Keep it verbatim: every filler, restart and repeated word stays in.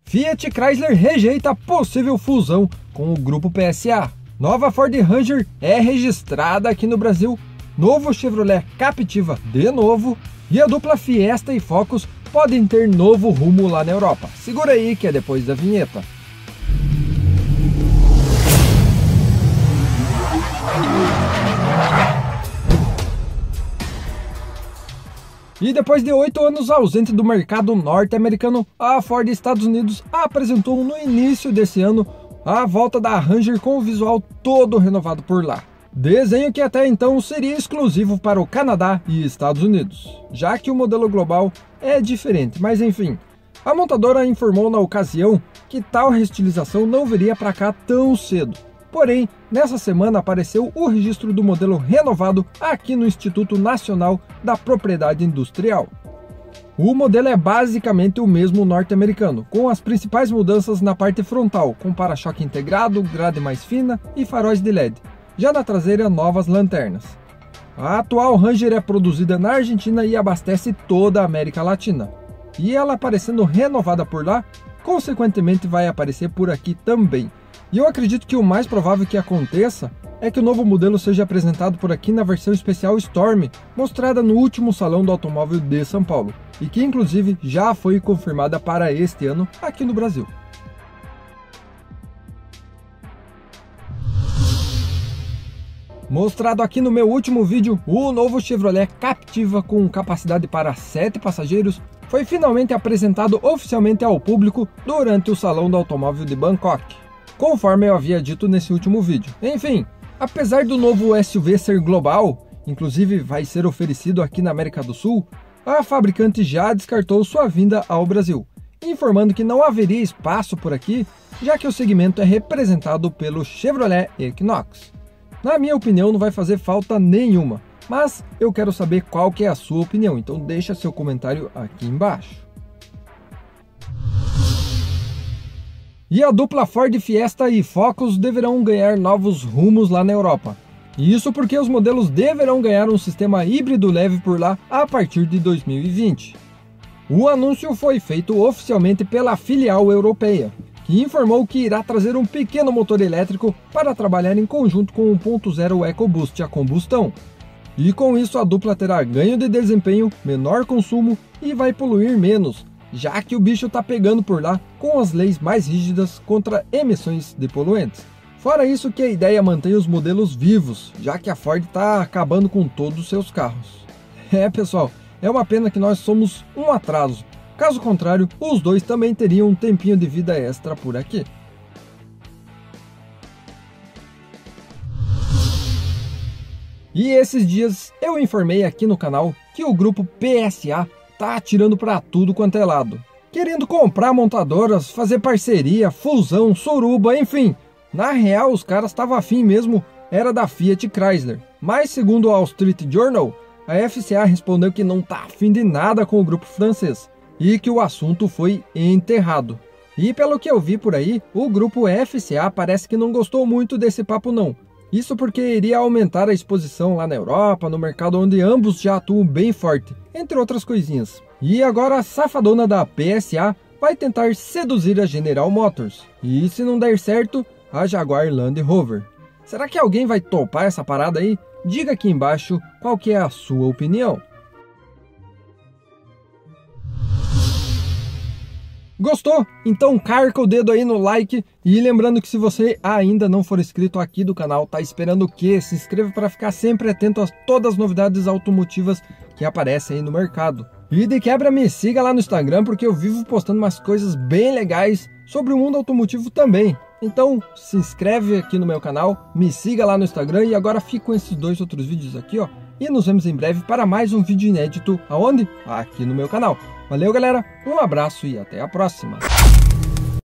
Fiat Chrysler rejeita possível fusão com o grupo P S A. Nova Ford Ranger é registrada aqui no Brasil. Novo Chevrolet Captiva de novo. E a dupla Fiesta e Focus podem ter novo rumo lá na Europa. Segura aí que é depois da vinheta. E depois de oito anos ausente do mercado norte-americano, a Ford Estados Unidos apresentou no início desse ano a volta da Ranger com o visual todo renovado por lá. Desenho que até então seria exclusivo para o Canadá e Estados Unidos, já que o modelo global é diferente, mas enfim. A montadora informou na ocasião que tal reestilização não viria para cá tão cedo. Porém, nessa semana apareceu o registro do modelo renovado aqui no Instituto Nacional da Propriedade Industrial. O modelo é basicamente o mesmo norte-americano, com as principais mudanças na parte frontal, com para-choque integrado, grade mais fina e faróis de L E D. Já na traseira, novas lanternas. A atual Ranger é produzida na Argentina e abastece toda a América Latina. E ela aparecendo renovada por lá, consequentemente vai aparecer por aqui também. E eu acredito que o mais provável que aconteça é que o novo modelo seja apresentado por aqui na versão especial Storm, mostrada no último Salão do Automóvel de São Paulo, e que inclusive já foi confirmada para este ano aqui no Brasil. Mostrado aqui no meu último vídeo, o novo Chevrolet Captiva com capacidade para sete passageiros foi finalmente apresentado oficialmente ao público durante o Salão do Automóvel de Bangkok, conforme eu havia dito nesse último vídeo. Enfim, apesar do novo S U V ser global, inclusive vai ser oferecido aqui na América do Sul, a fabricante já descartou sua vinda ao Brasil, informando que não haveria espaço por aqui, já que o segmento é representado pelo Chevrolet Equinox. Na minha opinião, não vai fazer falta nenhuma, mas eu quero saber qual que é a sua opinião, então deixa seu comentário aqui embaixo. E a dupla Ford Fiesta e Focus deverão ganhar novos rumos lá na Europa. Isso porque os modelos deverão ganhar um sistema híbrido leve por lá a partir de dois mil e vinte. O anúncio foi feito oficialmente pela filial europeia, que informou que irá trazer um pequeno motor elétrico para trabalhar em conjunto com o um ponto zero EcoBoost a combustão. E com isso a dupla terá ganho de desempenho, menor consumo e vai poluir menos, já que o bicho tá pegando por lá com as leis mais rígidas contra emissões de poluentes. Fora isso que a ideia mantém os modelos vivos, já que a Ford tá acabando com todos os seus carros. É pessoal, é uma pena que nós somos um atraso, caso contrário os dois também teriam um tempinho de vida extra por aqui. E esses dias eu informei aqui no canal que o grupo P S A tá atirando para tudo quanto é lado, querendo comprar montadoras, fazer parceria, fusão, suruba, enfim. Na real os caras estavam afim mesmo, era da Fiat Chrysler, mas segundo o Wall Street Journal, a F C A respondeu que não tá afim de nada com o grupo francês, e que o assunto foi enterrado. E pelo que eu vi por aí, o grupo F C A parece que não gostou muito desse papo não. Isso porque iria aumentar a exposição lá na Europa, no mercado onde ambos já atuam bem forte, entre outras coisinhas. E agora a safadona da P S A vai tentar seduzir a General Motors. E se não der certo, a Jaguar Land Rover. Será que alguém vai topar essa parada aí? Diga aqui embaixo qual que é a sua opinião. Gostou? Então carca o dedo aí no like e lembrando que se você ainda não for inscrito aqui do canal, tá esperando o quê? Se inscreva para ficar sempre atento a todas as novidades automotivas que aparecem aí no mercado. E de quebra me siga lá no Instagram porque eu vivo postando umas coisas bem legais sobre o mundo automotivo também. Então se inscreve aqui no meu canal, me siga lá no Instagram e agora fico com esses dois outros vídeos aqui, ó. E nos vemos em breve para mais um vídeo inédito, aonde? Aqui no meu canal. Valeu galera, um abraço e até a próxima!